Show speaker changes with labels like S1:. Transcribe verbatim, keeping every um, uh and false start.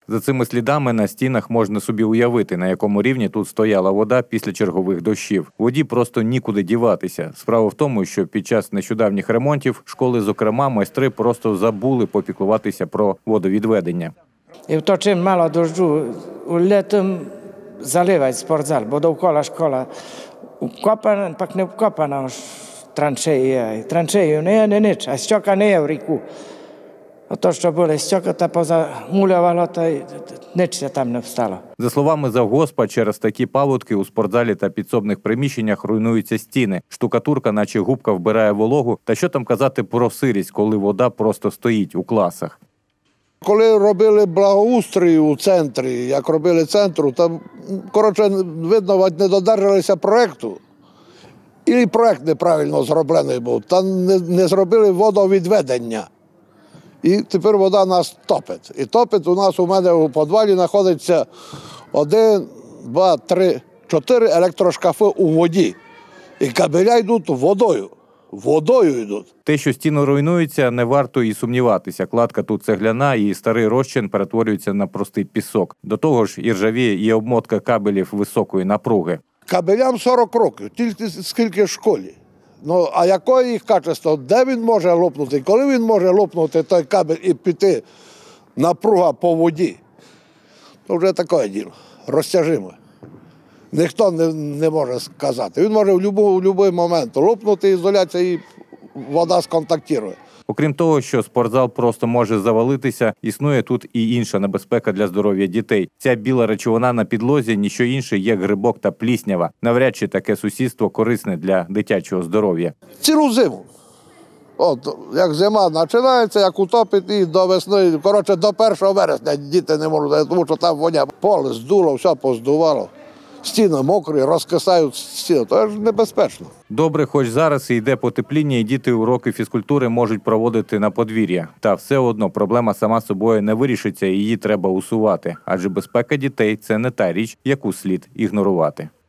S1: За цими слідами на стінах можна собі уявити, на якому рівні тут стояла вода після чергових дощів. Воді просто нікуди діватися. Справа в тому, що під час нещодавніх ремонтів школи, зокрема, майстри просто забули попіклуватися про водовідведення.
S2: I to czym malo deszczu, letem zalewać sportzal, bo dookoła szkoła ukopana, pak nie ukopana już transzеї. Transzеї nie, nie nic, a ścioka nie w riku. A to, що були стьока, та позамулювало, та nic там не встало.
S1: За словами завгоспа, через такі паводки у спортзалі та підсобних приміщеннях руйнуються стіни. Штукатурка, наче губка, вбирає вологу. Та що там казати про сирість, коли вода просто стоїть у класах?
S3: Коли робили благоустрій у центрі, як робили центру, там, коротше, видно, не додержалися проєкту. І проєкт неправильно зроблений був. Там не, не зробили водовідведення. І тепер вода нас топить. І топить у нас у мене у підвалі знаходиться один, два, три, чотири електрошкафи у воді. І кабеля йдуть водою. Водою йдуть.
S1: Те, що стіни руйнуються, не варто і сумніватися. Кладка тут цегляна, і старий розчин перетворюється на простий пісок. До того ж, і ржавіє і обмотка кабелів високої напруги.
S3: Кабелям сорок років, тільки скільки в школі. Ну, а яке їх качество? Де він може лопнути? Коли він може лопнути той кабель і піти напруга по воді? То вже таке діло. Розтяжимо. Ніхто не, не може сказати. Він може в будь-який момент лопнути ізоляція і вода сконтактує.
S1: Окрім того, що спортзал просто може завалитися, існує тут і інша небезпека для здоров'я дітей. Ця біла речовина на підлозі – ніщо інше, як грибок та пліснява. Навряд чи таке сусідство корисне для дитячого здоров'я.
S3: Цілу зиму. От, як зима починається, як утопить, і до весни, коротше, до першого вересня діти не можуть, тому що там воня. Поле здуло, все поздувало. Стіни мокрі, розкисають стіни. То ж небезпечно.
S1: Добре, хоч зараз і йде потепління, і діти уроки фізкультури можуть проводити на подвір'я. Та все одно проблема сама собою не вирішиться, і її треба усувати. Адже безпека дітей – це не та річ, яку слід ігнорувати.